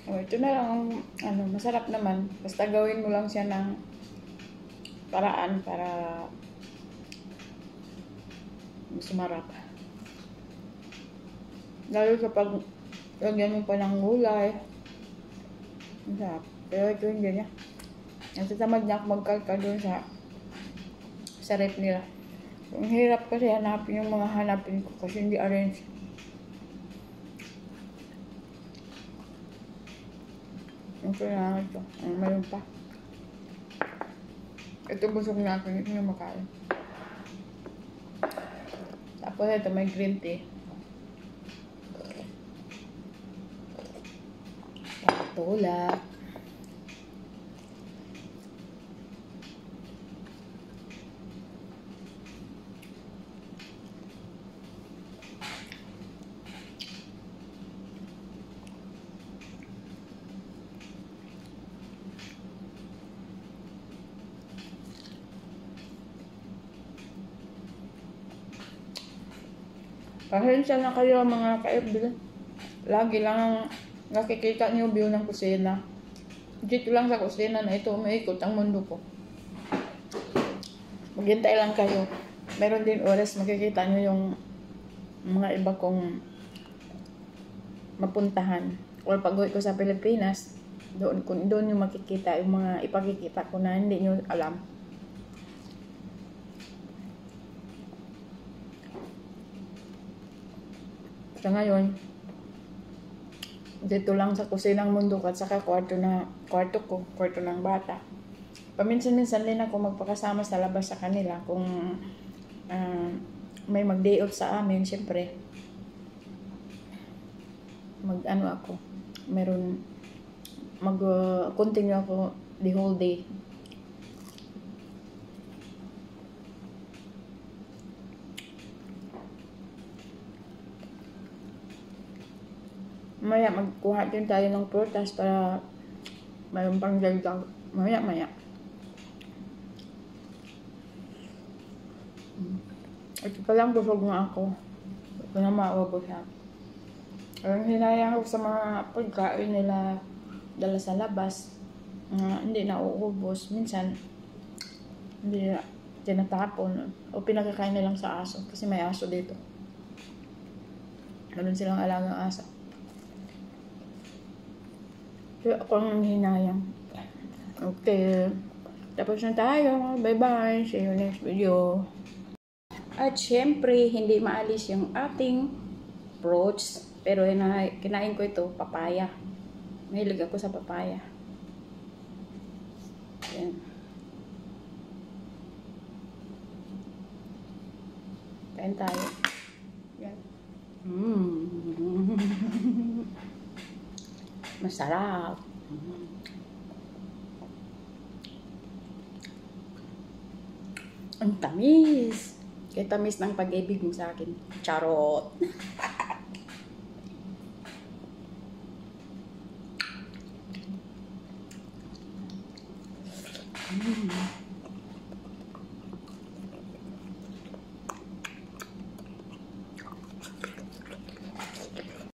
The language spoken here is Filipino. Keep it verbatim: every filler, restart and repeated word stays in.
Oh, ito na lang ang ano, masarap naman. Basta gawin mo lang siya ng paraan para mas marap. Lalo kapag lagyan mo pa ng gulay. Masarap. Pero ito hindi niya. Natatamad na ako magkalkal doon sa sa rep nila. Ang hirap kasi hanapin yung mga hanapin ko kasi hindi arrange. Ito na ito. Ang mayroon pa. Ito busog na ako. Ito yung makain. Tapos ito may green tea. Patulak. Pasensya na kayo mga ka-F B. Lagi lang nakikita niyo view ng kusina. Dito lang sa kusina na ito, umiikot ang mundo ko. Maghintay lang kayo. Meron din oras makikita niyo yung mga iba kong mapuntahan. O pag-uwi ko sa Pilipinas, doon, doon yung makikita yung mga ipakikita ko na hindi niyo alam. Sa ngayon, dito lang sa kusinang mundo ko at saka kwarto na kwarto ko, kwarto ng bata. Paminsan-minsan din ako magpakasama sa labas sa kanila kung uh, may mag-day off sa amin, syempre. Mag ano ako, meron mag uh, continue ako the whole day. Maya magkuha din tayo ng prutas para mayroon pang dagdag. Maya maya. Ito pa lang busog na ako. Ito na maubos na. Ang hinayang ko sa mga pagkain nila dala sa labas, uh, hindi na uubos. Minsan, hindi na tinatapon. O pinakakain na lang sa aso. Kasi may aso dito. Meron silang alagang aso. So, ako ang hinayang. Okay. Tapos na tayo. Bye-bye. See you next video. At syempre, hindi maalis yung ating fruits. Pero kinain ko ito, papaya. Mahilig ako sa papaya. Ayan. Kain tayo. Ayan. Mmm. Masarap. Mm. Ang tamis. Kaya tamis ng pag-ibig mo sa akin. Charot. Mm.